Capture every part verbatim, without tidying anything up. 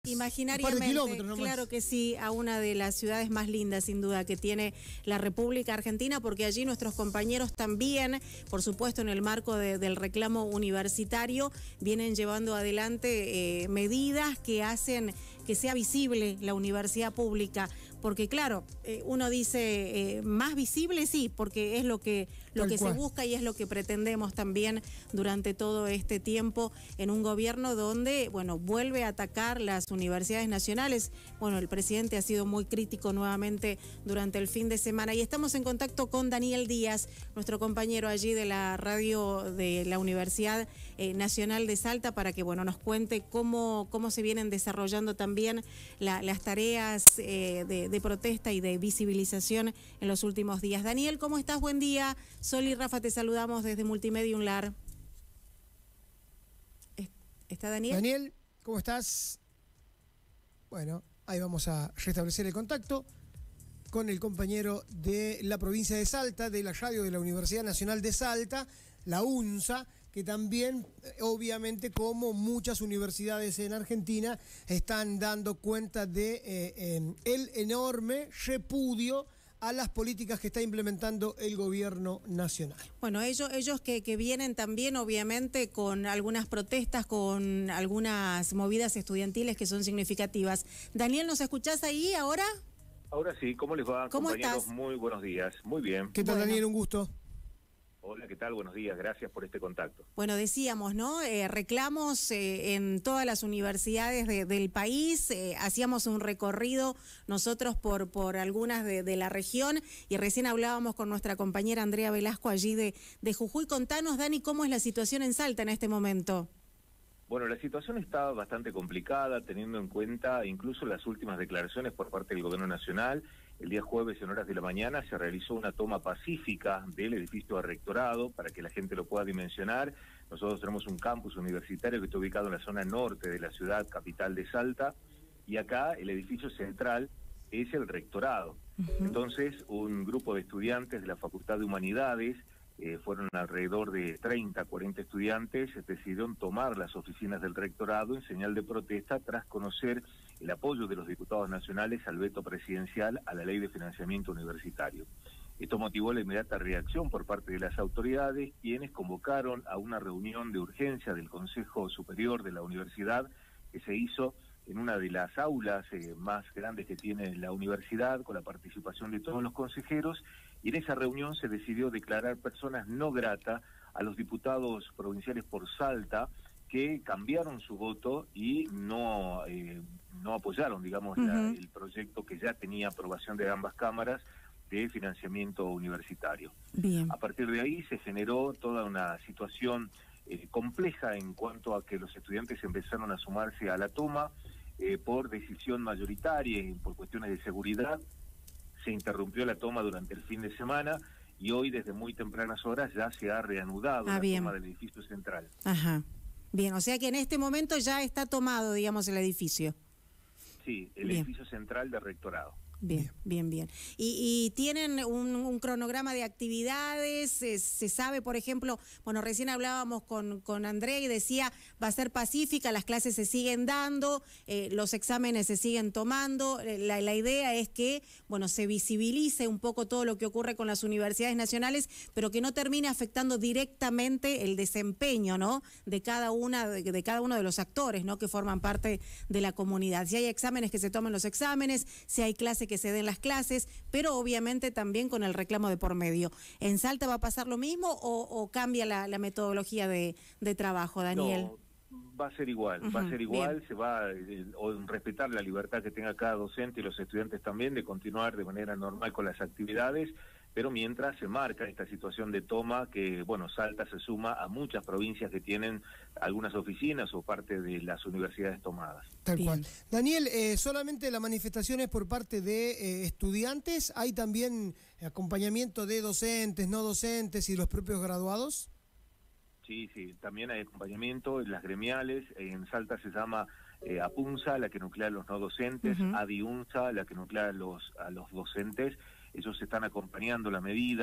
Imaginariamente, un par de kilómetros nomás. Claro que sí, a una de las ciudades más lindas, sin duda, que tiene la República Argentina, porque allí nuestros compañeros también, por supuesto, en el marco de, del reclamo universitario, vienen llevando adelante eh, medidas que hacen que sea visible la universidad pública, porque claro, eh, uno dice eh, más visible, sí, porque es lo que lo Tal que cual. se busca y es lo que pretendemos también durante todo este tiempo en un gobierno donde, bueno, vuelve a atacar las universidades nacionales. Bueno, el presidente ha sido muy crítico nuevamente durante el fin de semana y estamos en contacto con Daniel Díaz, nuestro compañero allí de la radio de la Universidad eh, Nacional de Salta, para que, bueno, nos cuente cómo, cómo se vienen desarrollando también la, las tareas eh, de, de protesta y de visibilización en los últimos días. Daniel, ¿cómo estás? Buen día. Sol y Rafa, te saludamos desde Multimedia Unlar. ¿Está Daniel? Daniel, ¿cómo estás? Bueno, ahí vamos a restablecer el contacto con el compañero de la provincia de Salta, de la radio de la Universidad Nacional de Salta, la UNSA, que también, obviamente, como muchas universidades en Argentina, están dando cuenta de eh, eh, el enorme repudio a las políticas que está implementando el gobierno nacional. Bueno, ellos, ellos que, que vienen también, obviamente, con algunas protestas, con algunas movidas estudiantiles que son significativas. Daniel, ¿nos escuchás ahí ahora? Ahora sí, ¿cómo les va, ¿Cómo compañeros? estás? Muy buenos días, muy bien. ¿Qué tal, Bueno. Daniel? Un gusto. Hola, ¿qué tal? Buenos días, gracias por este contacto. Bueno, decíamos, ¿no? Eh, reclamos eh, en todas las universidades de, del país, eh, hacíamos un recorrido nosotros por, por algunas de, de la región y recién hablábamos con nuestra compañera Andrea Velasco allí de, de Jujuy. Contanos, Dani, ¿cómo es la situación en Salta en este momento? Bueno, la situación está bastante complicada, teniendo en cuenta incluso las últimas declaraciones por parte del Gobierno Nacional. El día jueves, en horas de la mañana, se realizó una toma pacífica del edificio de rectorado, para que la gente lo pueda dimensionar. Nosotros tenemos un campus universitario que está ubicado en la zona norte de la ciudad capital de Salta, y acá el edificio central es el rectorado. Uh-huh. Entonces, un grupo de estudiantes de la Facultad de Humanidades, eh, fueron alrededor de treinta, cuarenta estudiantes, decidieron tomar las oficinas del rectorado en señal de protesta tras conocer el apoyo de los diputados nacionales al veto presidencial a la Ley de Financiamiento Universitario. Esto motivó la inmediata reacción por parte de las autoridades, quienes convocaron a una reunión de urgencia del Consejo Superior de la Universidad, que se hizo en una de las aulas eh, más grandes que tiene la universidad, con la participación de todos los consejeros, y en esa reunión se decidió declarar personas no grata a los diputados provinciales por Salta, que cambiaron su voto y no, eh, no apoyaron, digamos, uh-huh. la, el proyecto que ya tenía aprobación de ambas cámaras de financiamiento universitario. Bien. A partir de ahí se generó toda una situación eh, compleja en cuanto a que los estudiantes empezaron a sumarse a la toma eh, por decisión mayoritaria y por cuestiones de seguridad. Se interrumpió la toma durante el fin de semana y hoy, desde muy tempranas horas, ya se ha reanudado ah, la bien. toma del edificio central. Ajá. Bien, o sea que en este momento ya está tomado, digamos, el edificio. Sí, el bien. edificio central del rectorado. Bien, bien, bien. ¿Y, y tienen un, un cronograma de actividades? ¿Se, se sabe, por ejemplo, bueno, recién hablábamos con, con André y decía, va a ser pacífica, las clases se siguen dando, eh, los exámenes se siguen tomando, la, la idea es que, bueno, se visibilice un poco todo lo que ocurre con las universidades nacionales, pero que no termine afectando directamente el desempeño, ¿no?, de cada una, de, de cada uno de los actores, ¿no?, que forman parte de la comunidad. Si hay exámenes, que se tomen los exámenes, si hay clases, que se den las clases, pero obviamente también con el reclamo de por medio. ¿En Salta va a pasar lo mismo o, o cambia la, la metodología de, de trabajo, Daniel? No, va a ser igual, uh-huh, va a ser igual, bien. Se va a eh, respetar la libertad que tenga cada docente y los estudiantes también de continuar de manera normal con las actividades, pero mientras se marca esta situación de toma que, bueno, Salta se suma a muchas provincias que tienen algunas oficinas o parte de las universidades tomadas. Tal Bien. cual. Daniel, eh, ¿solamente la manifestación es por parte de eh, estudiantes? ¿Hay también acompañamiento de docentes, no docentes y los propios graduados? Sí, sí, también hay acompañamiento en las gremiales. En Salta se llama eh, APUNSA, la que nuclea a los no docentes, uh-huh. ADIUNSA, la que nuclea a los, a los docentes. Ellos están acompañando la medida,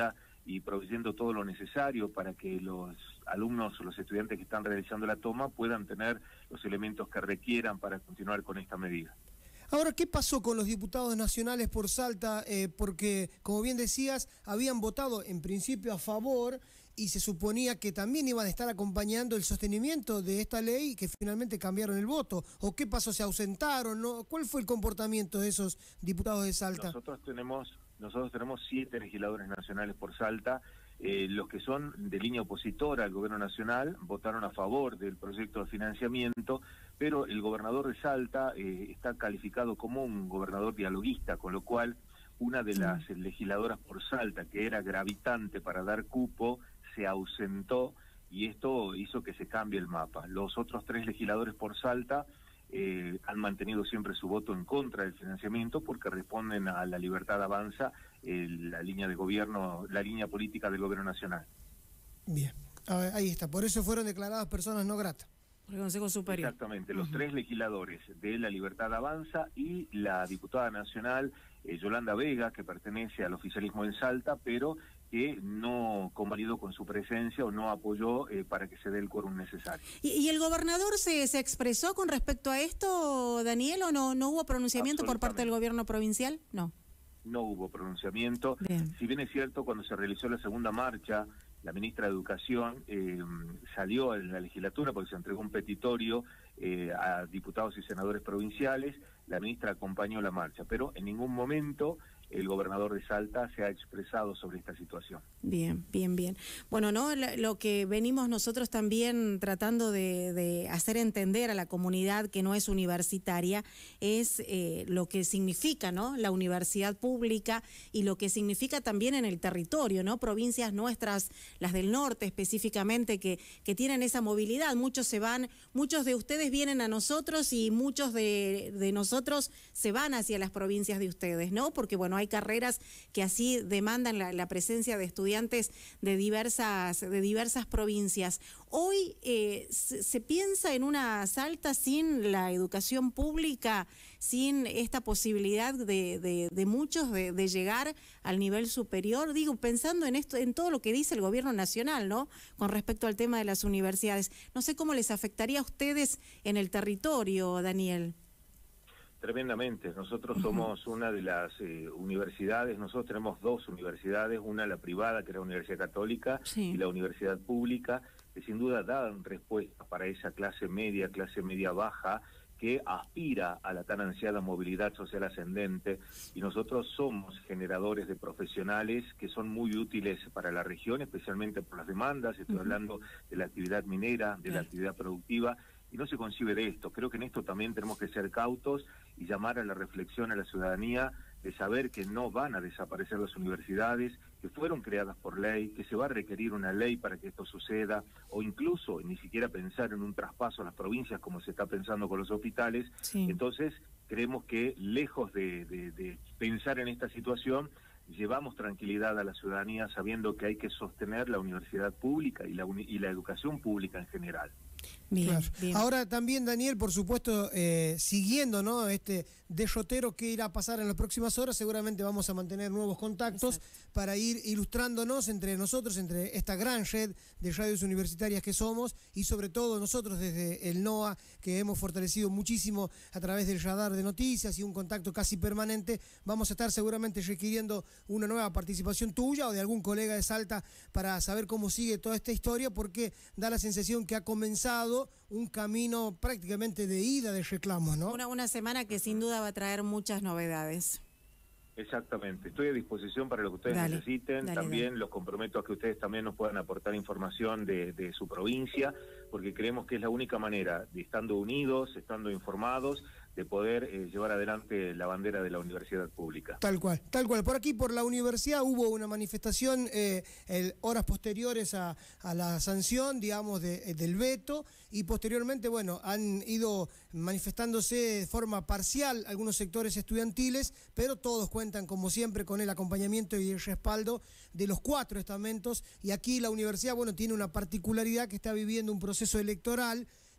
y proveyendo todo lo necesario para que los alumnos o los estudiantes que están realizando la toma puedan tener los elementos que requieran para continuar con esta medida. Ahora, ¿qué pasó con los diputados nacionales por Salta? Eh, porque, como bien decías, habían votado en principio a favor y se suponía que también iban a estar acompañando el sostenimiento de esta ley y que finalmente cambiaron el voto. ¿O qué pasó? ¿Se ausentaron? ¿No? ¿Cuál fue el comportamiento de esos diputados de Salta? Nosotros tenemos, nosotros tenemos siete legisladores nacionales por Salta. Eh, los que son de línea opositora al gobierno nacional votaron a favor del proyecto de financiamiento, pero el gobernador de Salta eh, está calificado como un gobernador dialoguista, con lo cual una de las legisladoras por Salta, que era gravitante para dar cupo, se ausentó y esto hizo que se cambie el mapa. Los otros tres legisladores por Salta eh, han mantenido siempre su voto en contra del financiamiento porque responden a la Libertad Avanza, eh, la línea de gobierno, la línea política del gobierno nacional. Bien, a ver, ahí está. Por eso fueron declaradas personas no gratas. El Consejo Superior. Exactamente, los Uh-huh. tres legisladores de la Libertad Avanza y la diputada nacional eh, Yolanda Vega, que pertenece al oficialismo en Salta, pero que no convalidó con su presencia o no apoyó eh, para que se dé el quórum necesario. ¿Y, y el gobernador se, se expresó con respecto a esto, Daniel, o no, no hubo pronunciamiento por parte del gobierno provincial? No. No hubo pronunciamiento. Bien. Si bien es cierto, cuando se realizó la segunda marcha, la ministra de Educación eh, salió en la legislatura porque se entregó un petitorio eh, a diputados y senadores provinciales, la ministra acompañó la marcha, pero en ningún momento el gobernador de Salta se ha expresado sobre esta situación. Bien, bien, bien. Bueno, no, lo que venimos nosotros también tratando de, de hacer entender a la comunidad que no es universitaria es eh, lo que significa, ¿no?, la universidad pública y lo que significa también en el territorio, ¿no? Provincias nuestras, las del norte específicamente, que, que tienen esa movilidad. Muchos se van, muchos de ustedes vienen a nosotros y muchos de, de nosotros se van hacia las provincias de ustedes, ¿no? Porque, bueno, hay carreras que así demandan la, la presencia de estudiantes de diversas, de diversas provincias. Hoy eh, se, se piensa en una Salta sin la educación pública, sin esta posibilidad de, de, de muchos de, de llegar al nivel superior, digo, pensando en esto, en todo lo que dice el gobierno nacional, ¿no?, con respecto al tema de las universidades. No sé cómo les afectaría a ustedes en el territorio, Daniel. Tremendamente. Nosotros somos una de las eh, universidades, nosotros tenemos dos universidades, una la privada, que es la Universidad Católica, Sí. y la Universidad Pública, que sin duda dan respuesta para esa clase media, clase media baja, que aspira a la tan ansiada movilidad social ascendente, y nosotros somos generadores de profesionales que son muy útiles para la región, especialmente por las demandas. Estoy uh-huh. hablando de la actividad minera, de claro. la actividad productiva, y no se concibe de esto. Creo que en esto también tenemos que ser cautos y llamar a la reflexión a la ciudadanía de saber que no van a desaparecer las universidades, que fueron creadas por ley, que se va a requerir una ley para que esto suceda, o incluso ni siquiera pensar en un traspaso a las provincias como se está pensando con los hospitales. Sí. Entonces, creemos que lejos de, de, de pensar en esta situación, llevamos tranquilidad a la ciudadanía sabiendo que hay que sostener la universidad pública y la, uni y la educación pública en general. Bien, claro. bien. Ahora también, Daniel, por supuesto, eh, siguiendo, ¿no?, este derrotero que irá a pasar en las próximas horas, seguramente vamos a mantener nuevos contactos. Exacto. Para ir ilustrándonos entre nosotros, entre esta gran red de radios universitarias que somos, y sobre todo nosotros desde el NOA, que hemos fortalecido muchísimo a través del radar de noticias y un contacto casi permanente. Vamos a estar seguramente requiriendo una nueva participación tuya o de algún colega de Salta para saber cómo sigue toda esta historia, porque da la sensación que ha comenzado un camino prácticamente de ida de reclamos, ¿no? Una, una semana que sin duda va a traer muchas novedades. Exactamente, estoy a disposición para lo que ustedes dale, necesiten, dale, también dale. Los comprometo a que ustedes también nos puedan aportar información de, de su provincia, porque creemos que es la única manera, de estando unidos, estando informados, de poder eh, llevar adelante la bandera de la universidad pública. Tal cual, tal cual. Por aquí, por la universidad, hubo una manifestación eh, el, horas posteriores a, a la sanción, digamos, de, del veto, y posteriormente, bueno, han ido manifestándose de forma parcial algunos sectores estudiantiles, pero todos cuentan, como siempre, con el acompañamiento y el respaldo de los cuatro estamentos, y aquí la universidad, bueno, tiene una particularidad que está viviendo un proceso electoral,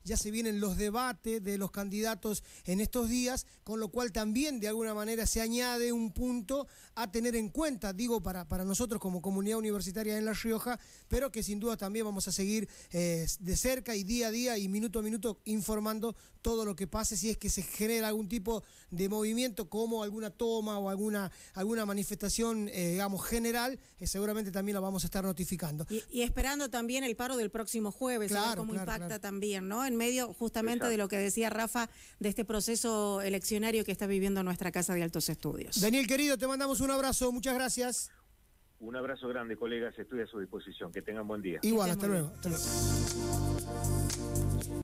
ya se vienen los debates de los candidatos en estos días, con lo cual también de alguna manera se añade un punto a tener en cuenta, digo, para, para nosotros como comunidad universitaria en La Rioja, pero que sin duda también vamos a seguir eh, de cerca y día a día y minuto a minuto informando todo lo que pase, si es que se genera algún tipo de movimiento como alguna toma o alguna, alguna manifestación, eh, digamos, general, eh, seguramente también la vamos a estar notificando. Y, y esperando también el paro del próximo jueves, claro, a ver cómo claro, impacta claro. también, ¿no? En medio justamente Exacto. de lo que decía Rafa, de este proceso eleccionario que está viviendo nuestra Casa de Altos Estudios. Daniel, querido, te mandamos un abrazo, muchas gracias. Un abrazo grande, colegas, estoy a su disposición. Que tengan buen día. Igual, estés hasta muy luego. bien. Hasta luego.